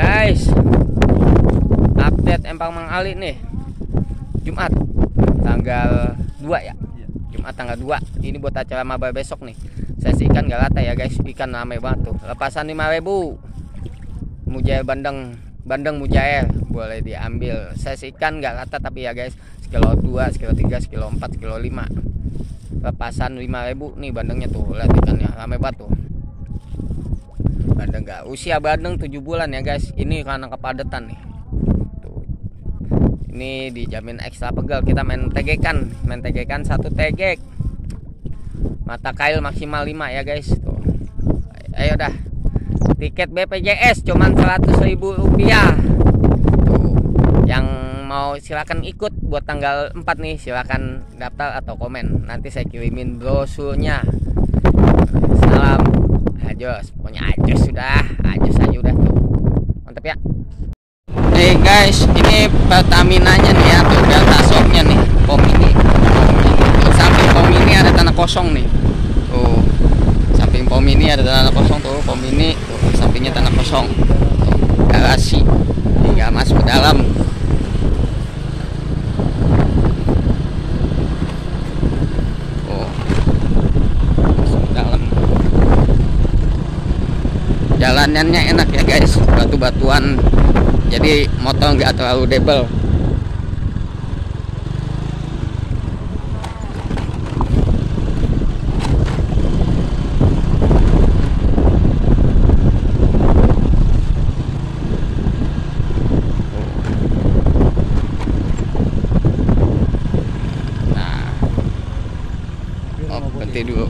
Guys, update Empang Mang Ali nih. Jumat tanggal 2 ya. Jumat tanggal 2. Ini buat acara maba besok nih. Saya sih ikan gak rata ya guys. Ikan rame banget tuh. Lepasan 5.000. Mujair bandeng mujair boleh diambil. Saya sih ikan gak rata tapi ya guys. Sekilo 2, sekilo 3, sekilo 4, sekilo 5. Lepasan 5.000 nih bandengnya tuh. Lihat ikannya rame banget tuh. Bandeng gak usia bandeng 7 bulan ya guys. Ini karena kepadatan nih. Ini dijamin ekstra pegel. Kita main tegekan satu tegek. Mata kail maksimal 5 ya guys. Tuh. Ayo dah. Tiket BPJS cuman 100.000 rupiah. Tuh. Yang mau silakan ikut buat tanggal 4 nih, silakan daftar atau komen. Nanti saya kirimin brosurnya. Salam Ajos. Pokoknya Ajos sudah. Ajos aja udah tuh. Mantap ya. Nih guys, ini Pertaminanya nih ya, tuh delta shopnya nih, pom ini. Tuh, samping pom ini ada tanah kosong nih. Tuh, samping pom ini ada tanah kosong tuh, pom ini tuh sampingnya tanah kosong. Tuh, garasi, tinggal masuk ke dalam. Tuh, masuk ke dalam. Jalanannya enak ya guys, batu-batuan. Jadi motor nggak terlalu debel. Nah, berhenti dulu.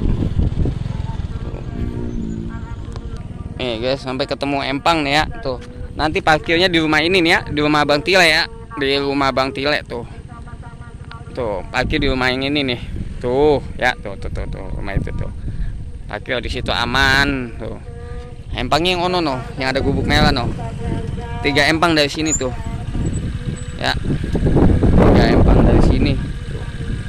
Nih guys, sampai ketemu Empang nih ya, tuh. Nanti parkirnya di rumah ini nih ya, di rumah Bang Tile ya, di rumah Bang Tile tuh. Tuh, parkir di rumah yang ini nih. Tuh, ya, tuh rumah itu tuh. Parkir di situ aman, tuh. Empangnya yang ono no, yang ada gubuk merah no. 3 empang dari sini tuh. Ya. 3 empang dari sini. Tuh.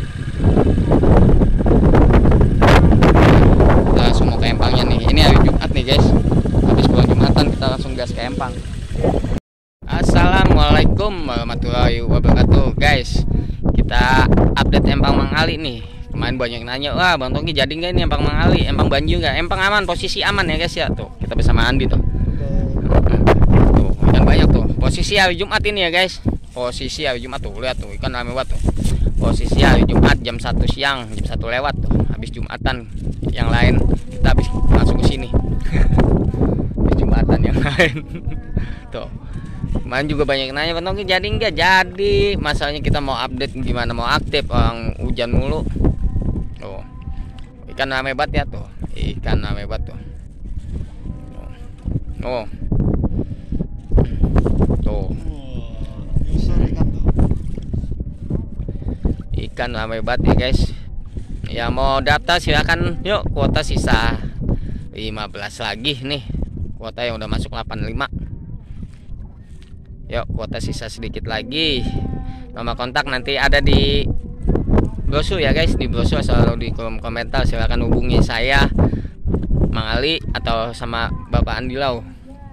Kita langsung mau ke empangnya nih. Ini hari Jumat nih, guys. Habis pulang Jumatan kita langsung gas ke empang. Assalamualaikum warahmatullahi wabarakatuh guys. Kita update Empang Mang Ali nih. Kemarin banyak nanya, wah Bang Tongki jadi nggak ini Empang Mang Ali, Empang Banjir nggak? Empang aman, posisi aman ya guys ya. Tuh kita bersama Andi tuh. Tuh ikan banyak tuh. Posisi hari Jumat ini ya guys. Posisi hari Jumat tuh, lihat tuh ikan rame banget tuh. Posisi hari Jumat jam 1 siang, jam 1 lewat tuh. Habis Jumatan yang lain kita habis langsung ke sini. Jumatan yang lain. Tuh. Kemarin juga banyak nanya, Bang Tongki jadi enggak? Jadi. Masalahnya kita mau update gimana mau aktif, orang hujan mulu. Tuh. Ikan rame banget ya tuh. Ikan rame banget tuh. Tuh. Tuh. Ikan rame banget ya guys. Ya mau daftar silakan yuk, kuota sisa 15 lagi nih. Kuota yang udah masuk 85. Yuk kuota sisa sedikit lagi. Nomor kontak nanti ada di brosur ya guys. Di brosur selalu di kolom komentar. Silahkan hubungi saya Mang Ali atau sama Bapak Andilau.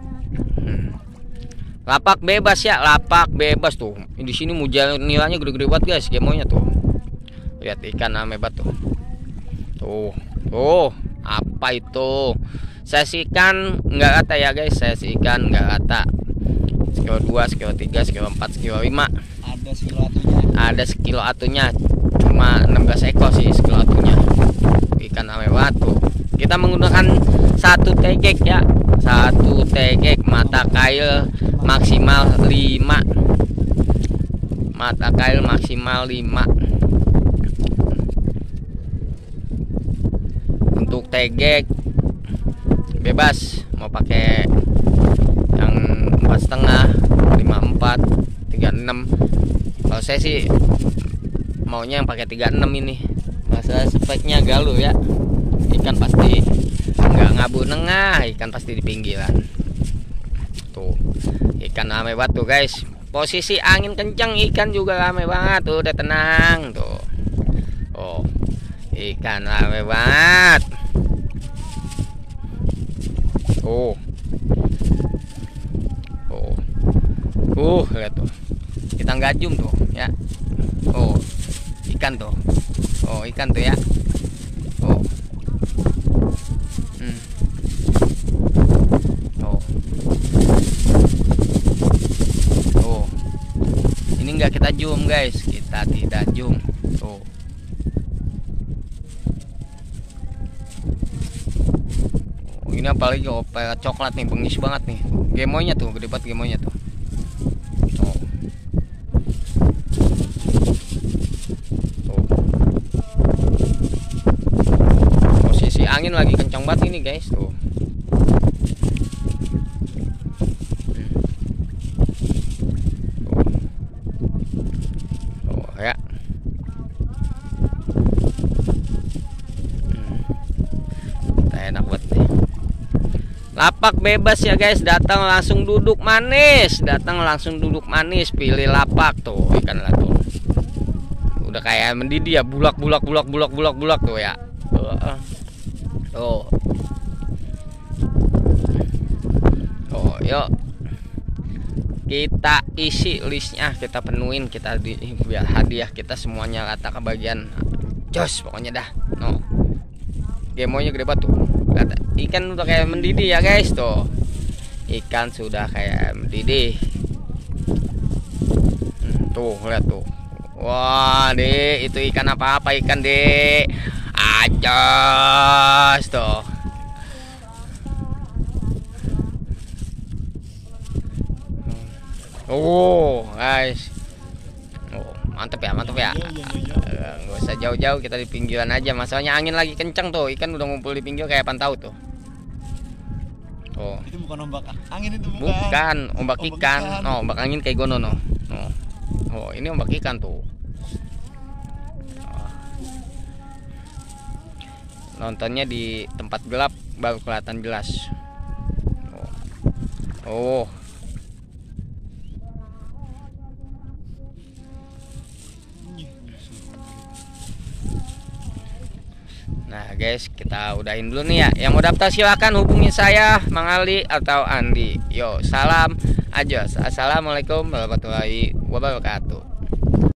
Lapak bebas ya, lapak bebas tuh. Di sini mujair nilainya gede-gede banget guys, gemonya tuh. Lihat ikan rame banget tuh. Tuh, apa itu? Saya sih ikan nggak rata ya guys, saya sih ikan nggak rata. Sekilo 2, sekilo 3, sekilo 4, sekilo 5. Ada sekilo atunya. Ada sekilo atunya. Cuma 16 ekor sih sekilo atunya. Ikan rame banget tuh. Kita menggunakan satu tegek ya. Satu tegek mata kail maksimal 5. Mata kail maksimal 5. Untuk tegek bebas mau pakai yang 4,5, 54, 36. Kalau saya sih maunya yang pakai 36 ini. Masalah speknya galuh ya. Ikan pasti nggak ngabur nengah, ikan pasti di pinggiran. Tuh, ikan rame banget tuh guys. Posisi angin kencang, ikan juga rame banget tuh. Udah tenang tuh. Oh, ikan rame banget. Oh. Lihat tuh. Kita nggak zoom tuh ya. Oh, ikan tuh. Oh, ikan tuh ya. Oh. Oh. Oh. Ini nggak kita zoom, guys. Kita tidak zoom. Tuh. Oh, ini apalagi opera coklat nih, bengis banget nih. Gemoynya tuh, gede banget gemoynya tuh. Oh. Tuh. Posisi angin lagi kencang banget ini, guys. Tuh. Ya. Enak banget nih. Lapak bebas ya guys, datang langsung duduk manis, pilih lapak tuh ikan lah tuh. Udah kayak mendidih ya, bulak tuh ya. Tuh. Oh, yuk. Kita isi listnya, kita penuhin, kita biar hadiah kita semuanya rata kebagian. Jos pokoknya dah. No. Gemonya gede banget tuh. Ikan udah kayak mendidih ya guys tuh. Ikan sudah kayak mendidih. Tuh lihat tuh. Wah, Dek, itu ikan apa ikan, Dek? Ajos tuh. Oh guys, mantep ya. Nggak usah jauh-jauh, kita di pinggiran aja. Masalahnya angin lagi kencang tuh, ikan udah ngumpul di pinggir kayak pantau tuh. Oh, itu bukan ombak angin, itu bukan ombak ikan. No, ombak angin kayak gono no. Oh, ini ombak ikan tuh. Nontonnya di tempat gelap baru kelihatan jelas. Oh. Nah guys, kita udahin dulu nih ya. Yang mau daftar silakan hubungi saya, Mang Ali atau Andi. Yo, salam aja. Assalamualaikum warahmatullahi wabarakatuh.